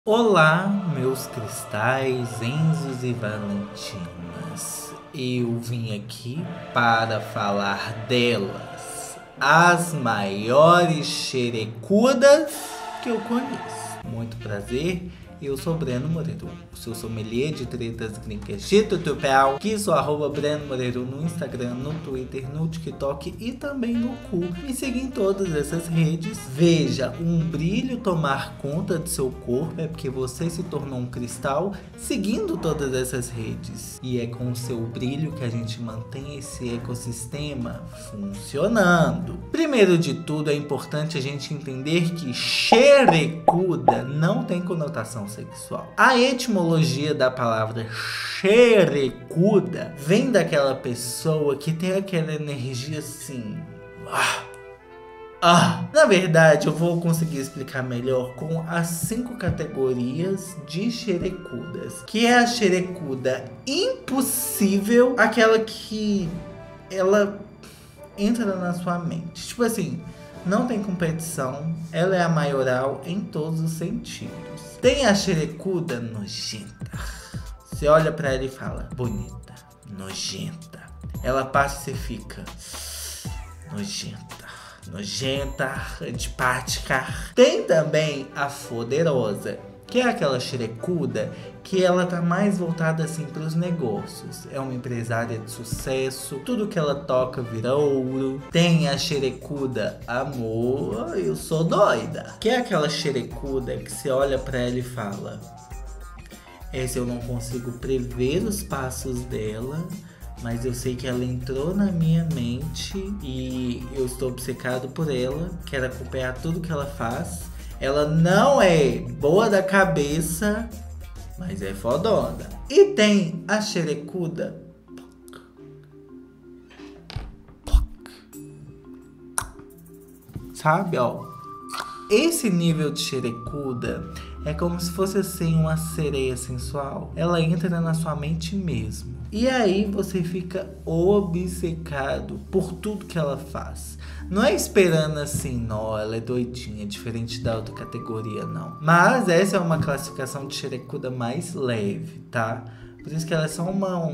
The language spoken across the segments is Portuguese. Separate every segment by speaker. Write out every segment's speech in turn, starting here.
Speaker 1: Olá, meus cristais, Enzos e Valentinas. Eu vim aqui para falar delas, as maiores xerecudas que eu conheço. Muito prazer, eu sou Breno Moreiro, seu sommelier de tretas gringas de tutorial, que sou @Breno Moreiro no Instagram, no Twitter, no TikTok e também no Cu. Me siga em todas essas redes. Veja um brilho tomar conta do seu corpo, é porque você se tornou um cristal seguindo todas essas redes. E é com o seu brilho que a gente mantém esse ecossistema funcionando. Primeiro de tudo, é importante a gente entender que xerecuda não tem conotação sexual. A etimologia da palavra xerecuda vem daquela pessoa que tem aquela energia assim. Na verdade, eu vou conseguir explicar melhor com as 5 categorias de xerecudas. Que é a xerecuda impossível, aquela que ela entra na sua mente. Tipo assim, não tem competição, ela é a maioral em todos os sentidos. Tem a xerecuda nojenta. Você olha pra ela e fala, bonita, nojenta. Ela passa e você fica, nojenta, antipática. Tem também a foderosa, que é aquela xerecuda que ela tá mais voltada assim pros negócios. É uma empresária de sucesso, tudo que ela toca vira ouro. Tem a xerecuda amor, eu sou doida, que é aquela xerecuda que você olha pra ela e fala, essa eu não consigo prever os passos dela, mas eu sei que ela entrou na minha mente e eu estou obcecado por ela, quero acompanhar tudo que ela faz. Ela não é boa da cabeça, mas é fodona. E tem a xerecuda. Sabe, ó. Esse nível de xerecuda é como se fosse assim uma sereia sensual. Ela entra na sua mente mesmo. E aí você fica obcecado por tudo que ela faz. Não é esperando assim, não, ela é doidinha, diferente da outra categoria, não. Mas essa é uma classificação de xerecuda mais leve, tá? Por isso que ela é só uma...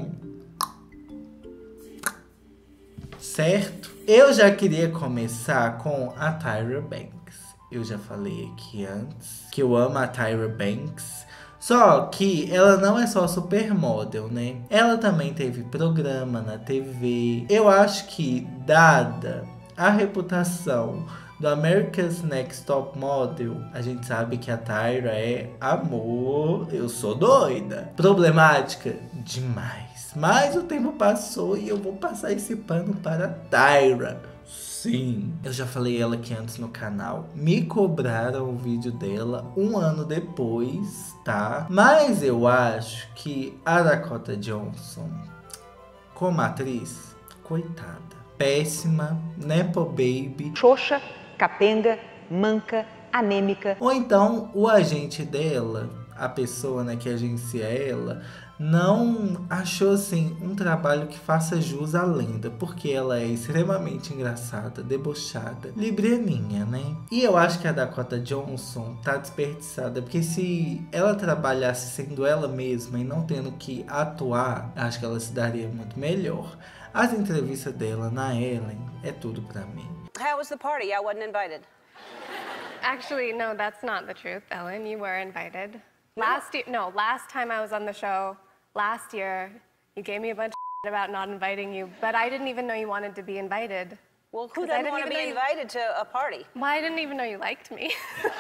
Speaker 1: Certo? Eu já queria começar com a Tyra Banks. Eu já falei aqui antes que eu amo a Tyra Banks. Só que ela não é só supermodel, né? Ela também teve programa na TV. Eu acho que, dada a reputação do America's Next Top Model, a gente sabe que a Tyra é amor, eu sou doida. Problemática demais. Mas o tempo passou e eu vou passar esse pano para a Tyra. Sim, eu já falei ela aqui antes no canal. Me cobraram o vídeo dela 1 ano depois, tá? Mas eu acho que a Dakota Johnson, como atriz, coitada. Péssima, nepo baby.
Speaker 2: Xoxa, capenga, manca, anêmica.
Speaker 1: Ou então o agente dela, a pessoa, né, que agencia ela, não achou assim um trabalho que faça jus à lenda, porque ela é extremamente engraçada, debochada, librianinha, né? E eu acho que a Dakota Johnson tá desperdiçada, porque se ela trabalhasse sendo ela mesma e não tendo que atuar, acho que ela se daria muito melhor. As entrevistas dela na Ellen é tudo pra mim.
Speaker 3: How was the party? I wasn't invited.
Speaker 4: Actually, no, that's not the truth, Ellen. You were invited. Last time I was on the show, last year, you gave me a bunch of about not inviting you, but I didn't even know you wanted to be invited.
Speaker 3: Well, who doesn't want to be invited to a party?
Speaker 4: Well, I didn't even know you liked me.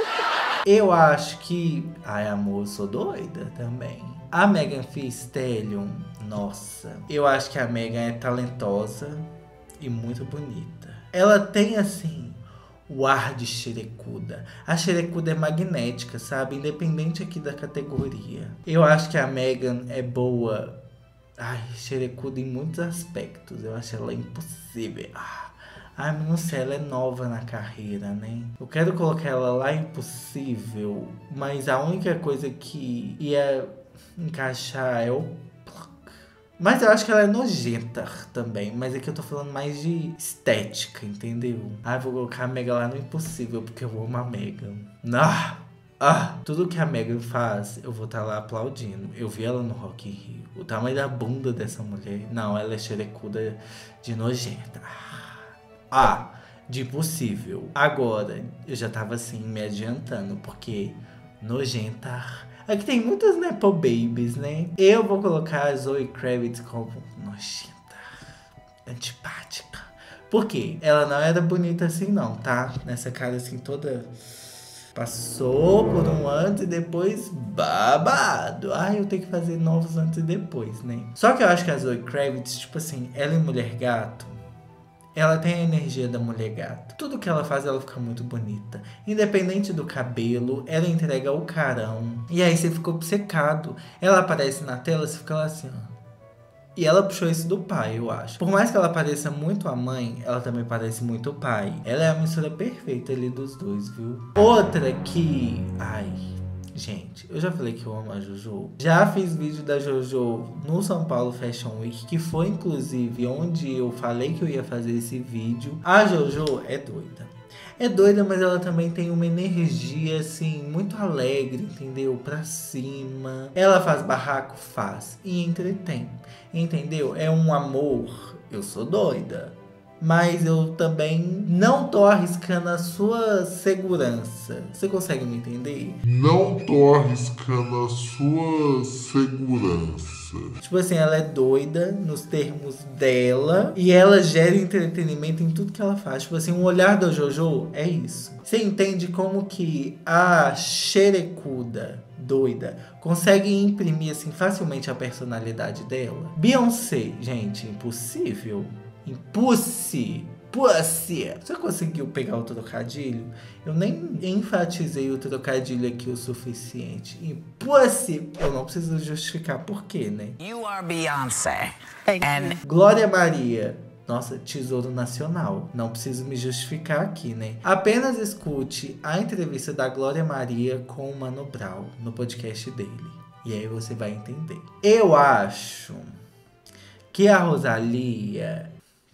Speaker 1: Eu acho que... Ai, amor, eu sou doida também. A Megan Thee Stallion, nossa. Eu acho que a Megan é talentosa e muito bonita. Ela tem, assim, o ar de xerecuda. A xerecuda é magnética, sabe? Independente aqui da categoria. Eu acho que a Megan é boa. Ai, xerecuda em muitos aspectos. Eu acho ela impossível. Ai, mas não sei, ela é nova na carreira, né? Eu quero colocar ela lá impossível, mas a única coisa que ia encaixar é o... Mas eu acho que ela é nojenta também. Mas aqui eu tô falando mais de estética, entendeu? Vou colocar a Megan lá no impossível, porque eu amo a Megan. Tudo que a Megan faz, eu vou estar lá aplaudindo. Eu vi ela no Rock in Rio. O tamanho da bunda dessa mulher. Não, ela é xerecuda de nojenta. De impossível. Agora, eu já tava assim, me adiantando, porque nojenta. Aqui tem muitas Nepo Babies, né? Eu vou colocar a Zoe Kravitz como nojenta, antipática. Por quê? Ela não era bonita assim não, tá? Nessa cara assim toda... Passou por um antes e depois babado. Eu tenho que fazer novos antes e depois, né? Só que eu acho que a Zoe Kravitz, tipo assim, ela em Mulher Gato, ela tem a energia da mulher gato. Tudo que ela faz, ela fica muito bonita. Independente do cabelo, ela entrega o carão. E aí você fica obcecado. Ela aparece na tela, você fica lá assim, ó. E ela puxou isso do pai, eu acho. Por mais que ela pareça muito a mãe, ela também parece muito o pai. Ela é a mistura perfeita ali dos dois, viu? Outra que... gente, eu já falei que eu amo a Jojo. Já fiz vídeo da Jojo no São Paulo Fashion Week, que foi inclusive onde eu falei que eu ia fazer esse vídeo. A Jojo é doida. É doida, mas ela também tem uma energia, assim, muito alegre, entendeu? Pra cima. Ela faz barraco? Faz. E entretém. Entendeu? É um amor. Eu sou doida. Mas eu também não tô arriscando a sua segurança. Você consegue me entender?
Speaker 5: Não tô arriscando a sua segurança.
Speaker 1: Tipo assim, ela é doida nos termos dela e ela gera entretenimento em tudo que ela faz. Tipo assim, o olhar da Jojo é isso. Você entende como que a xerecuda doida consegue imprimir assim facilmente a personalidade dela? Beyoncé, gente, impossível. Impossível. Você conseguiu pegar o trocadilho? Eu nem enfatizei o trocadilho aqui o suficiente. Impossível. Eu não preciso justificar por quê, né?
Speaker 6: You are Beyoncé.
Speaker 1: Glória Maria. Nossa, tesouro nacional. Não preciso me justificar aqui, né? Apenas escute a entrevista da Glória Maria com o Mano Brown no podcast dele. E aí você vai entender. Eu acho que a Rosalía...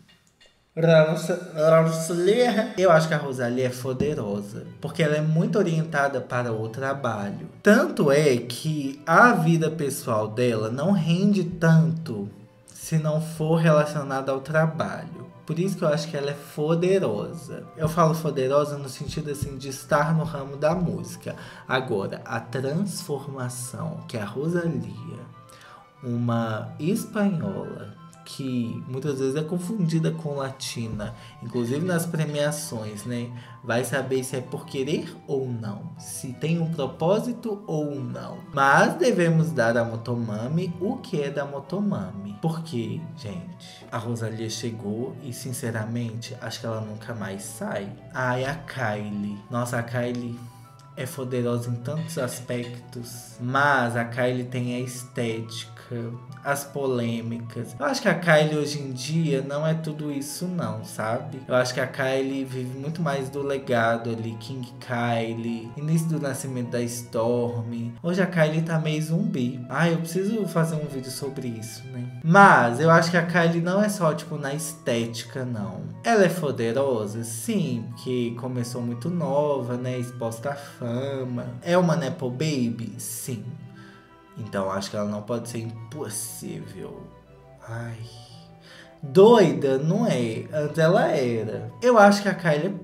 Speaker 1: Eu acho que a Rosalía é poderosa, porque ela é muito orientada para o trabalho. Tanto é que a vida pessoal dela não rende tanto se não for relacionada ao trabalho. Por isso que eu acho que ela é poderosa. Eu falo poderosa no sentido assim de estar no ramo da música. Agora, a transformação que a Rosalía, uma espanhola, que muitas vezes é confundida com latina, inclusive nas premiações, né? Vai saber se é por querer ou não, se tem um propósito ou não. Mas devemos dar à Motomami o que é da Motomami. Porque, gente, a Rosalía chegou e, sinceramente, acho que ela nunca mais sai. A Kylie. Nossa, a Kylie é poderosa em tantos aspectos, mas a Kylie tem a estética, as polêmicas. Eu acho que a Kylie hoje em dia não é tudo isso não, sabe? Eu acho que a Kylie vive muito mais do legado ali, King Kylie, início do nascimento da Storm. Hoje a Kylie tá meio zumbi. Eu preciso fazer um vídeo sobre isso, né? Mas eu acho que a Kylie não é só, tipo, na estética, não. Ela é poderosa, sim, porque começou muito nova, né? Exposta à fama. É uma Nepo Baby? Sim. Então acho que ela não pode ser impossível. Doida, não é. Antes ela era. Eu acho que a Kylie...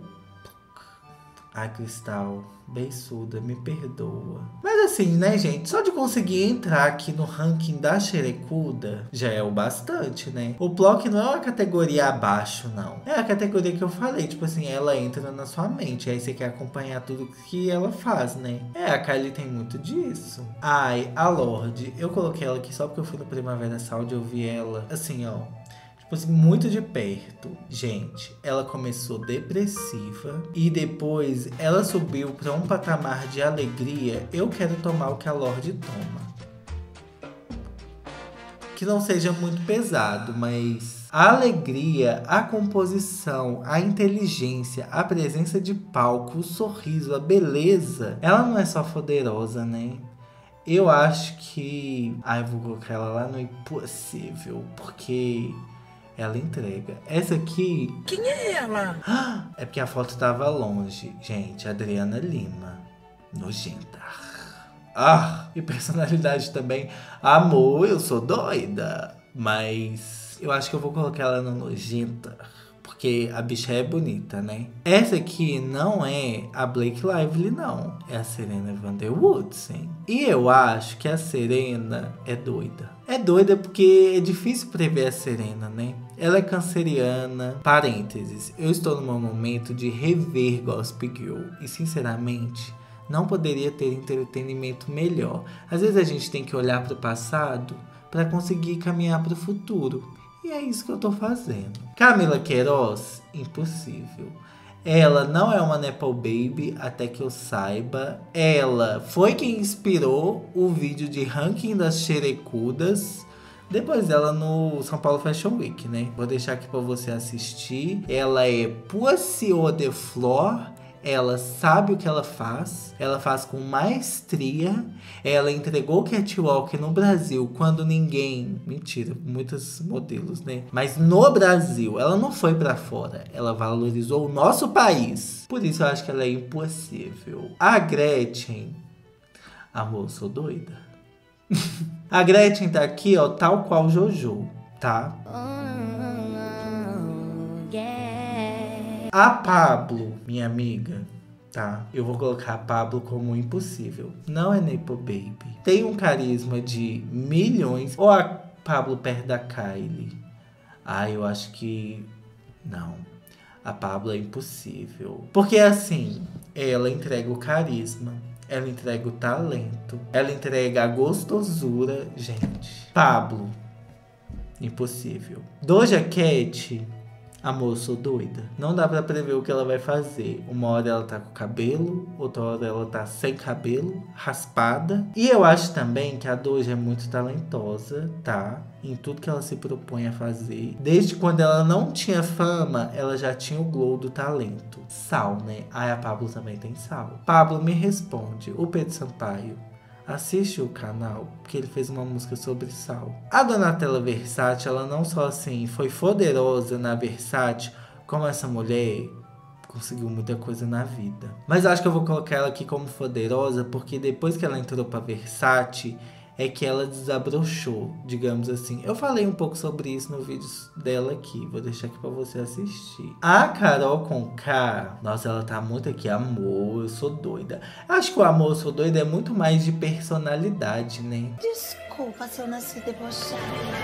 Speaker 1: Cristal, beiçuda, me perdoa. Mas assim, né, gente? Só de conseguir entrar aqui no ranking da xerecuda já é o bastante, né? O Plock não é uma categoria abaixo, não. É a categoria que eu falei. Tipo assim, ela entra na sua mente. Aí você quer acompanhar tudo que ela faz, né? A Kylie tem muito disso. A Lorde. Eu coloquei ela aqui só porque eu fui no Primavera Sound e eu vi ela, assim, ó, muito de perto. Gente, ela começou depressiva e depois ela subiu para um patamar de alegria. Eu quero tomar o que a Lorde toma. Que não seja muito pesado, mas a alegria, a composição, a inteligência, a presença de palco, o sorriso, a beleza, ela não é só poderosa, né? Eu acho que... eu vou colocar ela lá no impossível, porque... ela entrega. Essa aqui... Quem é ela? É porque a foto tava longe. Gente, Adriana Lima. Nojenta. E personalidade também. Amor, eu sou doida. Mas eu acho que eu vou colocar ela no nojenta. Porque a bicha é bonita, né? Essa aqui não é a Blake Lively, não. É a Serena Van Der Woodsen. E eu acho que a Serena é doida. É doida porque é difícil prever a Serena, né? Ela é canceriana. Parênteses. Eu estou no meu momento de rever Gossip Girl. E sinceramente, não poderia ter entretenimento melhor. Às vezes a gente tem que olhar para o passado para conseguir caminhar para o futuro. E é isso que eu tô fazendo. Camila Queiroz, impossível. Ela não é uma Nepo Baby, até que eu saiba. Ela foi quem inspirou o vídeo de ranking das xerecudas. Depois dela no São Paulo Fashion Week, né? Vou deixar aqui pra você assistir. Ela é Poissy de Flor. Ela sabe o que ela faz com maestria. Ela entregou Catwalk no Brasil quando ninguém... Mentira, muitos modelos, né? Mas no Brasil, ela não foi pra fora. Ela valorizou o nosso país. Por isso eu acho que ela é impossível. A Gretchen... Amor, sou doida. A Gretchen tá aqui, ó, tal qual Jojo, tá? A Pablo, minha amiga, tá? Eu vou colocar a Pablo como impossível. Não é Nepo Baby. Tem um carisma de milhões. Ou a Pablo perto da Kylie? Eu acho que... Não. A Pablo é impossível. Porque assim, ela entrega o carisma. Ela entrega o talento. Ela entrega a gostosura. Gente. Pablo. Impossível. Doja Cat... Amor, sou doida. Não dá pra prever o que ela vai fazer. Uma hora ela tá com cabelo, outra hora ela tá sem cabelo, raspada. E eu acho também que a Doja é muito talentosa, tá? Em tudo que ela se propõe a fazer. Desde quando ela não tinha fama, ela já tinha o glow do talento. Sal, né? A Pablo também tem sal. Pablo, me responde. O Pedro Sampaio assiste o canal, porque ele fez uma música sobre sal. A Donatella Versace, ela não só assim foi poderosa na Versace, como essa mulher conseguiu muita coisa na vida. Mas eu acho que eu vou colocar ela aqui como poderosa, porque depois que ela entrou pra Versace, é que ela desabrochou, digamos assim. Eu falei um pouco sobre isso no vídeo dela aqui. Vou deixar aqui pra você assistir. A Carol Conká, nossa, ela tá muito aqui. Amor, eu sou doida. Acho que o Amor, eu sou doida é muito mais de personalidade, né?
Speaker 6: Desculpa se eu nasci debochada.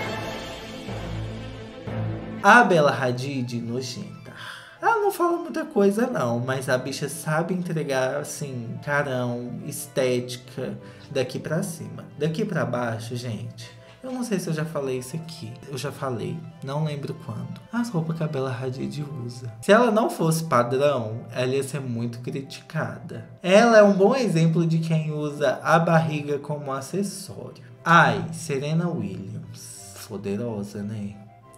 Speaker 1: A Bella Hadid, nojenta. Ela não fala muita coisa não, mas a bicha sabe entregar, assim, carão, estética, daqui pra cima. Daqui pra baixo, gente, eu não sei se eu já falei isso aqui. Eu já falei, não lembro quando. As roupas que a Bella Hadid usa. Se ela não fosse padrão, ela ia ser muito criticada. Ela é um bom exemplo de quem usa a barriga como acessório. Serena Williams. Poderosa, né?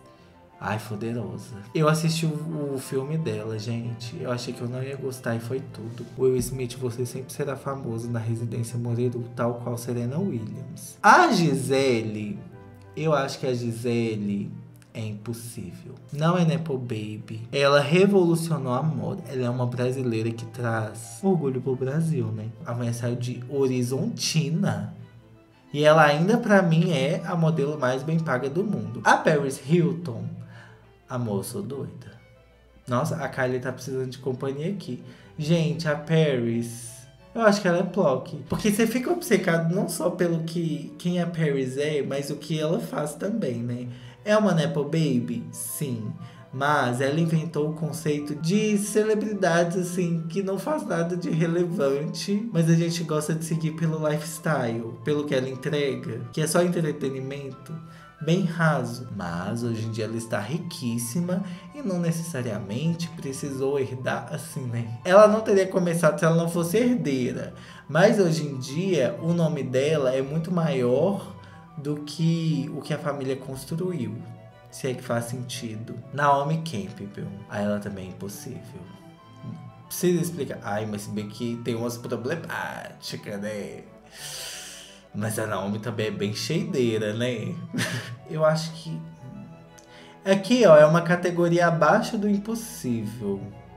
Speaker 1: Poderosa. Eu assisti o filme dela, gente. Eu achei que eu não ia gostar e foi tudo. Will Smith, você sempre será famoso na Residência Moreiro, tal qual Serena Williams. A Gisele, eu acho que a Gisele é impossível. Não é Nepo Baby. Ela revolucionou a moda. Ela é uma brasileira que traz orgulho pro Brasil, né? A mulher saiu de Horizontina. E ela ainda, pra mim, é a modelo mais bem paga do mundo. A Paris Hilton... Amor, sou doida. Nossa, a Kylie tá precisando de companhia aqui. Gente, a Paris... Eu acho que ela é plock. Porque você fica obcecado não só pelo que quem a Paris é, mas o que ela faz também, né? É uma Nepo Baby? Sim. Mas ela inventou o conceito de celebridades, assim, que não faz nada de relevante, mas a gente gosta de seguir pelo lifestyle, pelo que ela entrega, que é só entretenimento, bem raso. Mas hoje em dia ela está riquíssima e não necessariamente precisou herdar assim, né? Ela não teria começado se ela não fosse herdeira, mas hoje em dia o nome dela é muito maior do que o que a família construiu. Se é que faz sentido. Naomi Campbell. Ela também é impossível. Precisa explicar. Mas se bem que tem umas problemáticas, né? Mas a Naomi também é bem cheideira, né? Eu acho que... Aqui, ó, é uma categoria abaixo do impossível.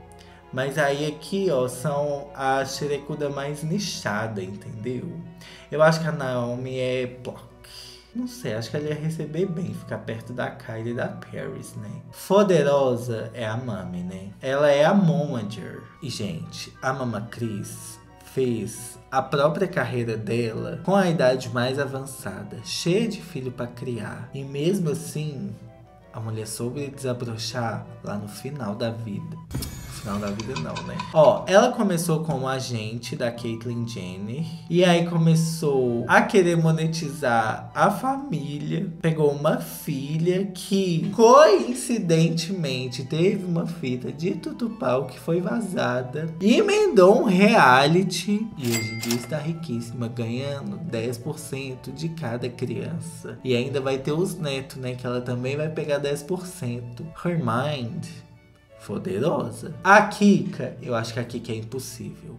Speaker 1: Mas aí aqui, ó, são a xerecuda mais nichada, entendeu? Eu acho que a Naomi é block. Não sei, acho que ela ia receber bem ficar perto da Kylie e da Paris, né? Poderosa é a Mami, né? Ela é a momager. E, gente, a Mama Chris fez a própria carreira dela com a idade mais avançada, cheia de filho pra criar. E mesmo assim, a mulher soube desabrochar lá no final da vida. Final da vida não, né? Ó, ela começou como agente da Caitlyn Jenner. E aí começou a querer monetizar a família. Pegou uma filha que, coincidentemente, teve uma fita de tutupau que foi vazada. E emendou um reality. E hoje em dia está riquíssima, ganhando 10% de cada criança. E ainda vai ter os netos, né? Que ela também vai pegar 10%. Her mind... poderosa. A Kika, eu acho que a Kika é impossível.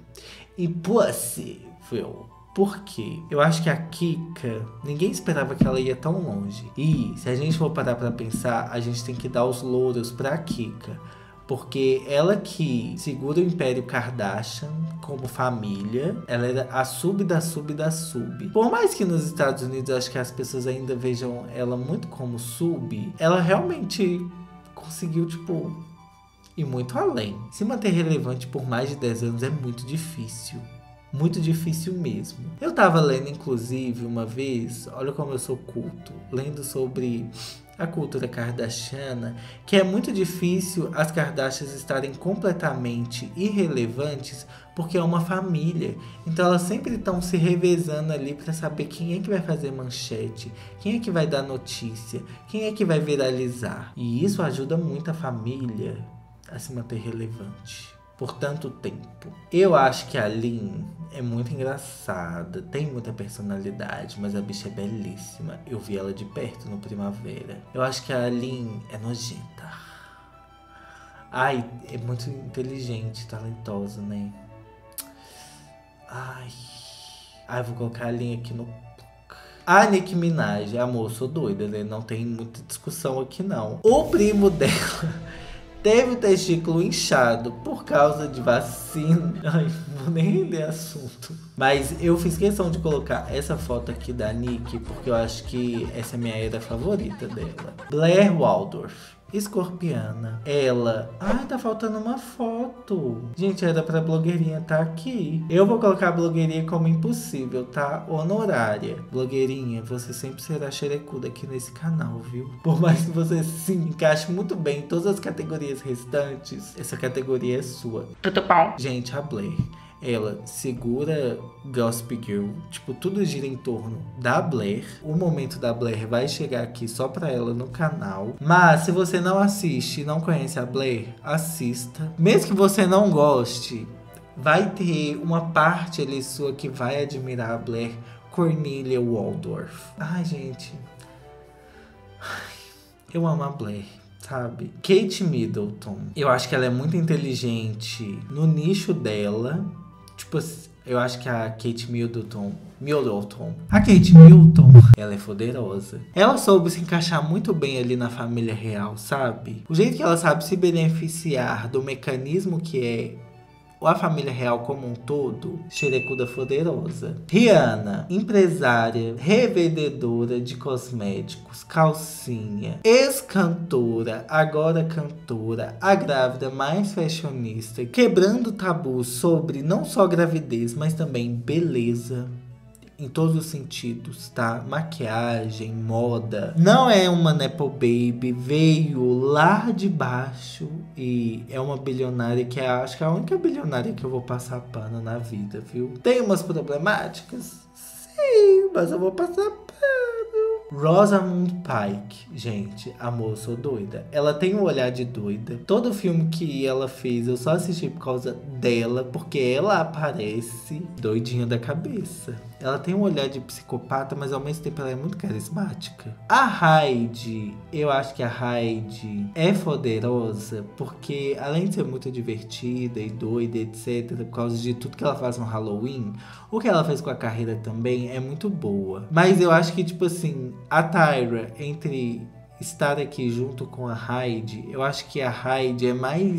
Speaker 1: Impossível. Por quê? Eu acho que a Kika, ninguém esperava que ela ia tão longe. E se a gente for parar pra pensar, a gente tem que dar os louros pra Kika. Porque ela que segura o Império Kardashian como família, ela era a sub da sub da sub. Por mais que nos Estados Unidos eu acho que as pessoas ainda vejam ela muito como sub, ela realmente conseguiu, tipo... e muito além. Se manter relevante por mais de 10 anos é muito difícil. Muito difícil mesmo. Eu tava lendo, inclusive, uma vez, olha como eu sou culto, lendo sobre a cultura kardashiana, que é muito difícil as Kardashians estarem completamente irrelevantes porque é uma família. Então elas sempre estão se revezando ali para saber quem é que vai fazer manchete, quem é que vai dar notícia, quem é que vai viralizar. E isso ajuda muito a família a se manter relevante por tanto tempo. Eu acho que a Lin é muito engraçada, tem muita personalidade, mas a bicha é belíssima. Eu vi ela de perto no Primavera. Eu acho que a Lin é nojenta. Ai, é muito inteligente, talentosa, né? Ai, vou colocar a Lin aqui no... A Nicki Minaj, amor, sou doida, né? Não tem muita discussão aqui, não. O primo dela... teve o testículo inchado por causa de vacina. Ai, vou nem render assunto. Mas eu fiz questão de colocar essa foto aqui da Nicki, porque eu acho que essa é a minha era favorita dela. Blair Waldorf, escorpiana. Ela... ai, tá faltando uma foto. Gente, era pra blogueirinha tá aqui. Eu vou colocar a blogueirinha como impossível, tá? Honorária. Blogueirinha, você sempre será xerecuda aqui nesse canal, viu? Por mais que você se encaixe muito bem em todas as categorias restantes, essa categoria é sua. Tutupau. Gente, a Blair... ela segura Gossip Girl, tipo, tudo gira em torno da Blair. O momento da Blair vai chegar aqui só pra ela no canal. Mas se você não assiste e não conhece a Blair, assista. Mesmo que você não goste, vai ter uma parte ali sua que vai admirar a Blair. Cornelia Waldorf. Ai, gente. Eu amo a Blair, sabe? Kate Middleton. Eu acho que ela é muito inteligente no nicho dela. Tipo, eu acho que a Kate Middleton... A Kate Middleton, ela é poderosa. Ela soube se encaixar muito bem ali na família real, sabe? O jeito que ela sabe se beneficiar do mecanismo que é a família real como um todo, xerecuda poderosa. Rihanna, empresária, revendedora de cosméticos, calcinha, ex-cantora, agora cantora, a grávida mais fashionista, quebrando tabus sobre não só gravidez, mas também beleza. Em todos os sentidos, tá? Maquiagem, moda. Não é uma nepo baby, veio lá de baixo e é uma bilionária que acho que é a única bilionária que eu vou passar pano na vida, viu? Tem umas problemáticas? Sim, mas eu vou passar pano. Rosamund Pike, gente, amor, sou doida. Ela tem um olhar de doida. Todo filme que ela fez eu só assisti por causa dela, porque ela aparece doidinha da cabeça. Ela tem um olhar de psicopata, mas ao mesmo tempo ela é muito carismática. A Heidi, eu acho que a Heidi é poderosa, porque além de ser muito divertida e doida, etc., por causa de tudo que ela faz no Halloween, o que ela fez com a carreira também é muito boa. Mas eu acho que, tipo assim, a Tyra, entre estar aqui junto com a Heidi, eu acho que a Heidi é mais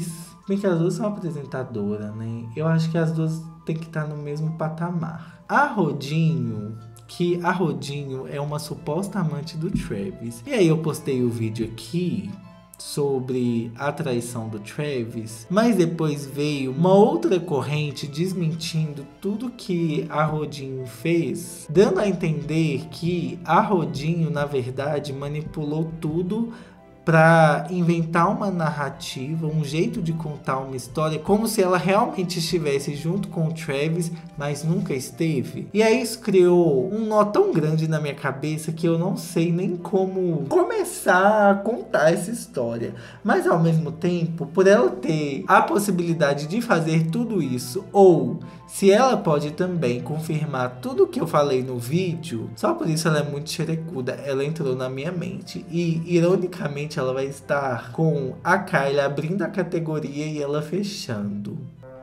Speaker 1: Bem que as duas são apresentadoras, né? Eu acho que as duas têm que estar no mesmo patamar. A Rodinho é uma suposta amante do Travis. E aí eu postei o vídeo aqui sobre a traição do Travis, mas depois veio uma outra corrente desmentindo tudo que a Rodinho fez, dando a entender que a Rodinho, na verdade, manipulou tudo para inventar uma narrativa, um jeito de contar uma história, como se ela realmente estivesse junto com o Travis, mas nunca esteve. E aí isso criou um nó tão grande na minha cabeça que eu não sei nem como começar a contar essa história. Mas ao mesmo tempo, por ela ter a possibilidade de fazer tudo isso, ou se ela pode também confirmar tudo que eu falei no vídeo, só por isso ela é muito xerecuda, ela entrou na minha mente. E, ironicamente, ela vai estar com a Kylie abrindo a categoria e ela fechando.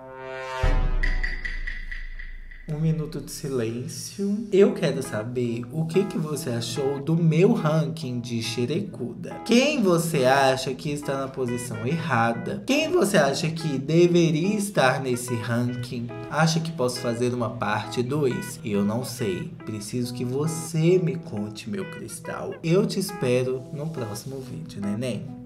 Speaker 1: Um minuto de silêncio. Eu quero saber o que você achou do meu ranking de xerecuda. Quem você acha que está na posição errada? Quem você acha que deveria estar nesse ranking? Acha que posso fazer uma parte 2? Eu não sei. Preciso que você me conte, meu cristal. Eu te espero no próximo vídeo, neném.